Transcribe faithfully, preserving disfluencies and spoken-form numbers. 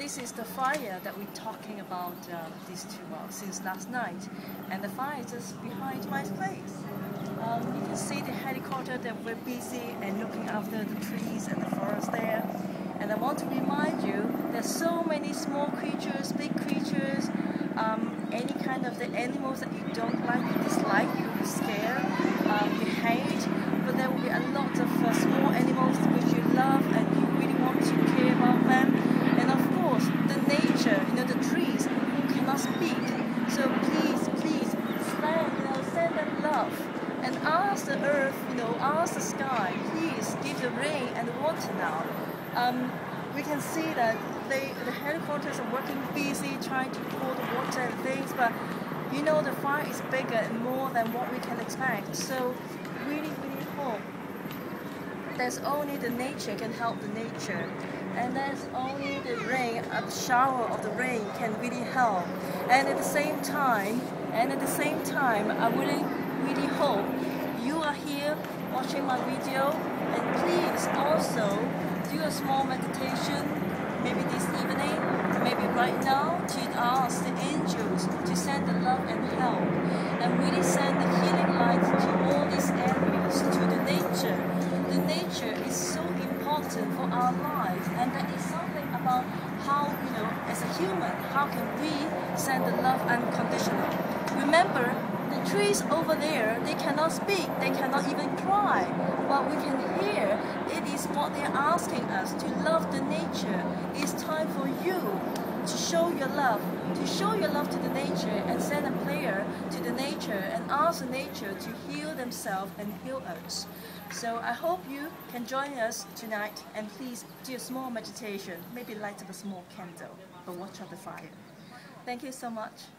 this is the fire that we're talking about uh, these two well, since last night. And the fire is just behind my place. Um, you can see the helicopter that we're busy and looking after the trees and the forest there. And I want to remind you, there's so many small creatures, big creatures, um, any kind of the animals that you don't like, you dislike, you're scared, um, you hate, but there will be a lot of uh, small animals which you love and you really want to care about them. And of course, the nature, you know, the trees who cannot speak. So please, please, send, you know, send them love. And ask the earth, you know, ask the sky, please give the rain and the water now. Um, we can see that they, the helicopters are working busy trying to pour the water and things, but you know the fire is bigger and more than what we can expect. So really, really hope there's only the nature can help the nature, and there's only the rain, a shower of the rain can really help. And at the same time, and at the same time, I really, really hope you are here watching my video, and please also do a small meditation, maybe this evening, maybe right now, to ask the angels to send the love and help, and really send the healing light to all these areas, to the nature. The nature is so important for our lives, and that is something about how, you know, as a human, how can we send the love unconditional. Remember, the trees over there, they cannot speak, they cannot even cry, but we can hear it is what they are asking us, to love the nature. It's time for you to show your love, to show your love to the nature and send a prayer to the nature and ask the nature to heal themselves and heal us. So I hope you can join us tonight, and please do a small meditation, maybe light up a small candle, but watch out the fire. Thank you so much.